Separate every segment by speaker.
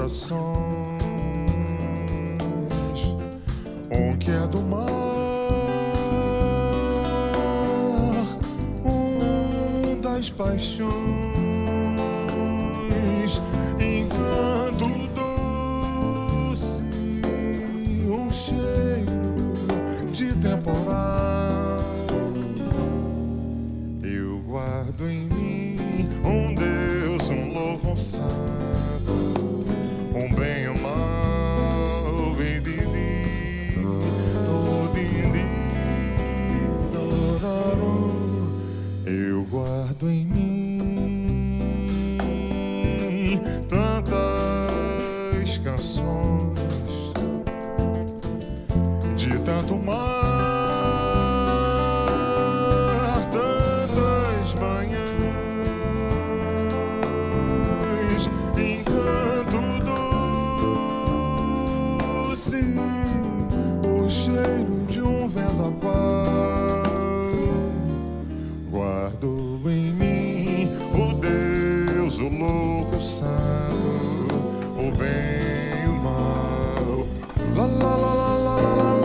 Speaker 1: corações, que é do mar, das paixões, encanto doce, cheiro de temporal. Eu guardo em mim Deus, louco, um santo, bem e mal, bem dindi, oh dindi, dororo. Eu guardo em mim tantas canções, de tanto mar, tantas manhãs, encanto doce, o cheiro de um vendaval. Guardo em mim o Deus, o louco, o santo, o bem e o mal. La la la la la la la.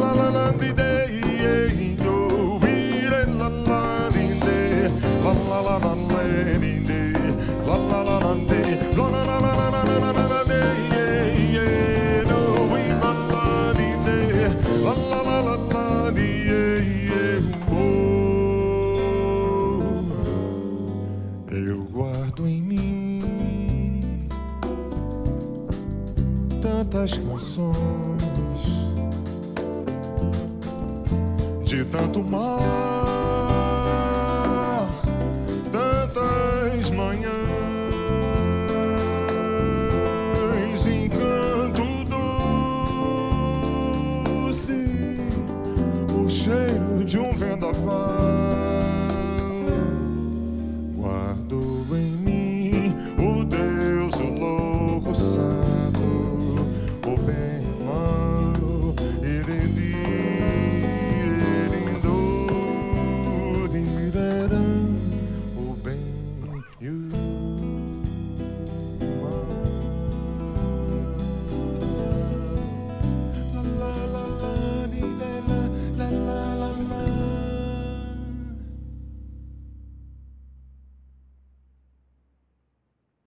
Speaker 1: Eu guardo em mim tantas canções, de tanto mar, tantas manhãs,